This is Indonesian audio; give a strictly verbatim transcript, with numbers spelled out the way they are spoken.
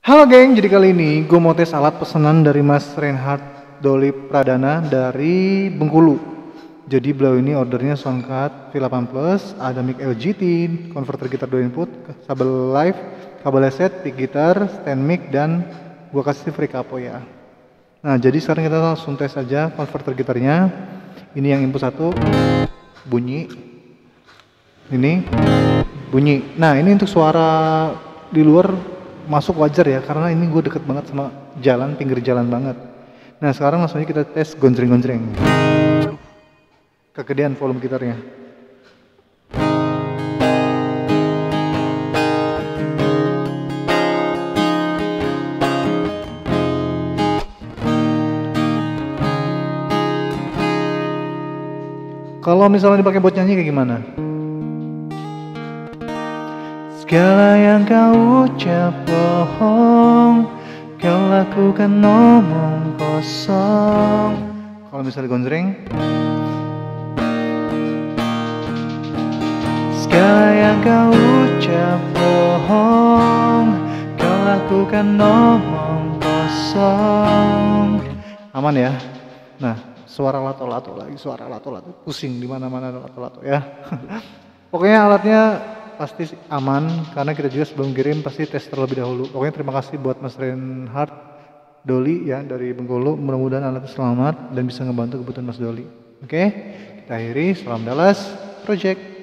Halo geng, jadi kali ini gue mau tes alat pesanan dari Mas Reinhard Doli Pradana dari Bengkulu. Jadi beliau ini ordernya soundcard V delapan plus, ada mic L G T, converter gitar dua input, kabel live, kabel headset, pick gitar, stand mic, dan gue kasih free capo ya. Nah jadi sekarang kita langsung tes aja converter gitarnya. Ini yang input satu, bunyi. Ini bunyi. Nah ini untuk suara di luar masuk wajar ya, karena ini gue deket banget sama jalan, pinggir jalan banget. Nah sekarang langsung aja kita tes gonjreng-gonjreng. Kegedean volume gitarnya. Kalau misalnya dipakai buat nyanyi kayak gimana? Segala yang kau ucap bohong, kau lakukan omong kosong. Kalau misalnya gonjreng, segala yang kau ucap bohong, kau lakukan omong kosong. Aman ya? Nah, suara lato-lato lagi, suara lato-lato, pusing di mana-mana lato-lato ya. Pokoknya alatnya pasti aman, karena kita juga sebelum kirim pasti tes terlebih dahulu. Pokoknya terima kasih buat Mas Reinhard Doli ya dari Bengkulu. Mudah-mudahan alatnya selamat dan bisa ngebantu kebutuhan Mas Doli. Oke, kita akhiri. Salam Dallas Project.